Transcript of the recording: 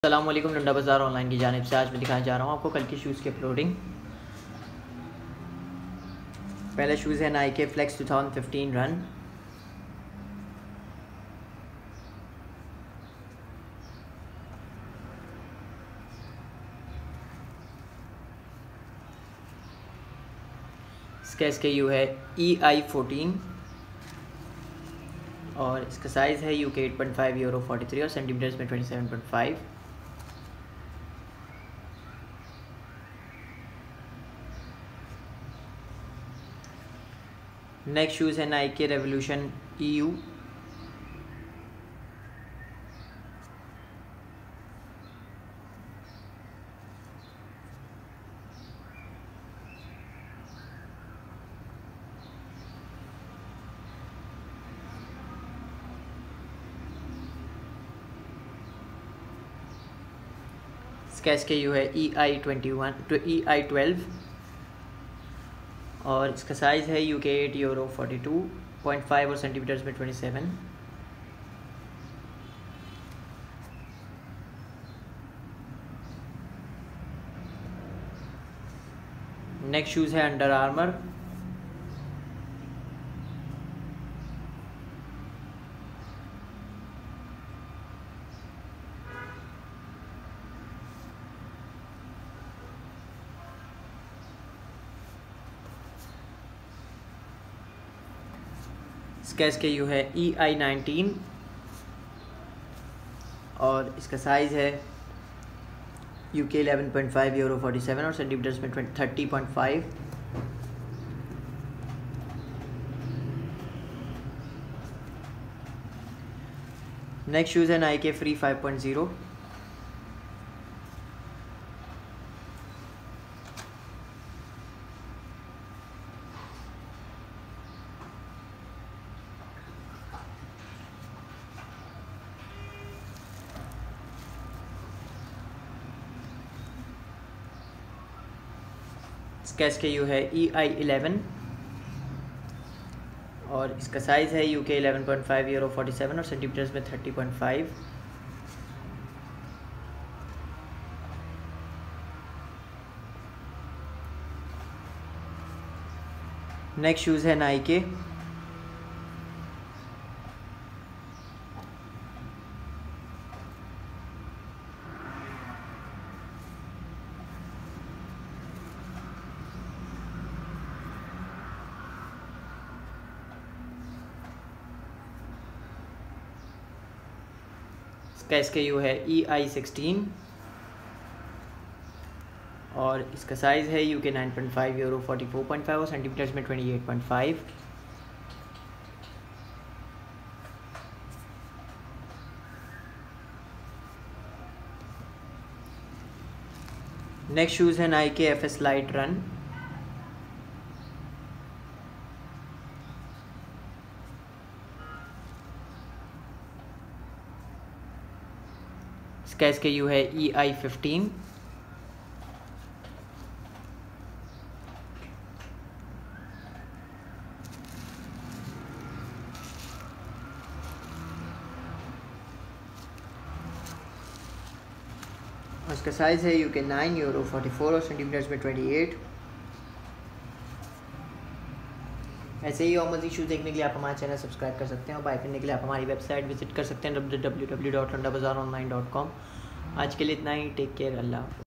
अस्सलाम वालेकुम, लुंडा बाज़ार ऑनलाइन की जानिब से आज मैं दिखाने जा रहा हूँ आपको कल की शूज़ की अपलोडिंग। पहला शूज़ है नाइकी फ्लेक्स 2015 रन। इसका SKU है EI14 और इसका साइज़ है UK 8.5 यूरो 43 और सेंटीमीटर्स में 27.5। नेक्स्ट शूज़ है नाइकी रेवोल्यूशन EU। इसका SKU है EI12 और इसका साइज़ है UK 8 यूरो 42.5 और सेंटीमीटर्स में 27। नेक्स्ट शूज़ है अंडर आर्मर। इसका SKU है EI19 और इसका साइज़ है UK 11.5 यूरो 47 और सेंटीमीटर्स में 30.5। नेक्स्ट शूज़ है नाइकी फ्री 5.0। इसका SKU है EI11 और इसका साइज़ है UK 11.5 यूरो 47 और सेंटीमीटर्स में 30.5। नेक्स्ट शूज़ है नाइकी इसका SKU है EI16 और इसका साइज़ है UK 9.5 यूरो 44.5 और सेंटीमीटर्स में 28.5। नेक्स्ट शूज़ है नाइकी FS लाइट रन। इसका SKU है EI15 और इसका साइज़ है UK 9 यूरो 44 और सेंटीमीटर्स में 28। ऐसे ही और मज़ीद शूज़ देखने के लिए आप हमारे चैनल सब्सक्राइब कर सकते हैं और बाय करने के लिए आप हमारी वेबसाइट विजिट कर सकते हैं www.lundabazaronline.com। आज के लिए इतना ही। Take care. अल्लाह।